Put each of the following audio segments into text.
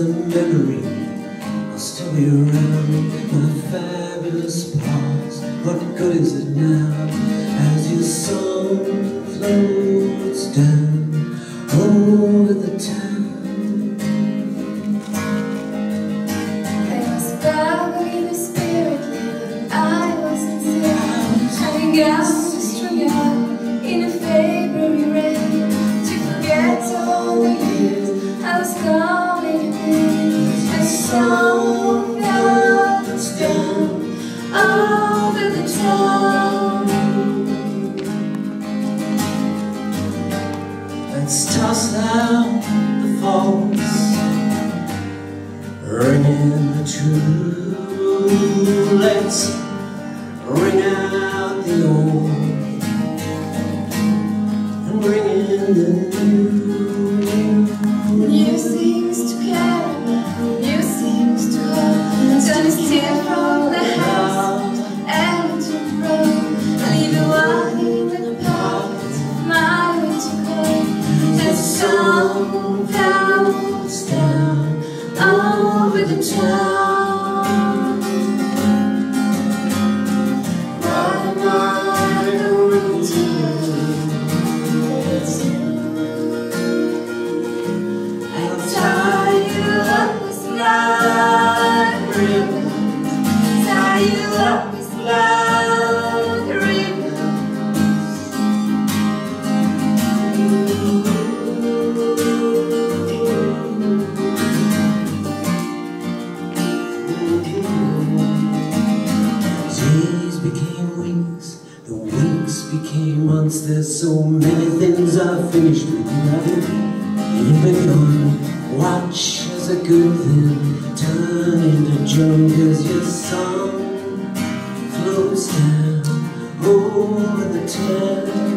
a memory. I'll still be around when a fabulous pause. What good is it now as your song floats down over the town? I was back in the spirit living, I was sincere. I got strung out in a February rain to forget all the years I was going in. A song floats down over the town. Let's toss out the false, ring in the true. Let's ring out the old and bring in the new. New things to carry, new things to hold. Turn still from the house and to road. Leave the wine in the pocket, my winter coat. The sun floats down over the town. What am I going to do? I'll tie you up with black ribbons. Tie you up with black ribbons. Days became weeks, the weeks became months. There's so many things I finished with loving. You've been gone, watch as a good thing turn into junk as your song flows down over the town.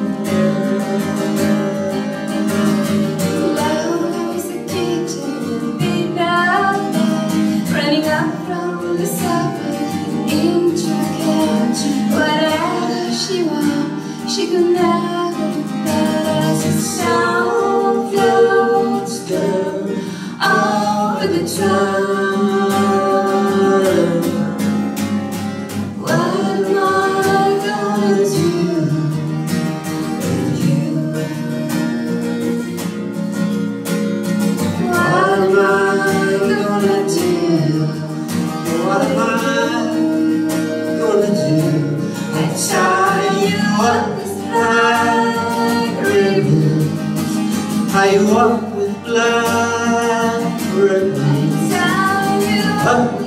Love is a kitchen, big out there, running up from the subway into a couch. Whatever she wants, she could never do that. The sound floats down over the town. What am I gonna do with you? What am I gonna do? What am I gonna do? I tie you up with black ribbons. Tie you up with black ribbons. I tie you up with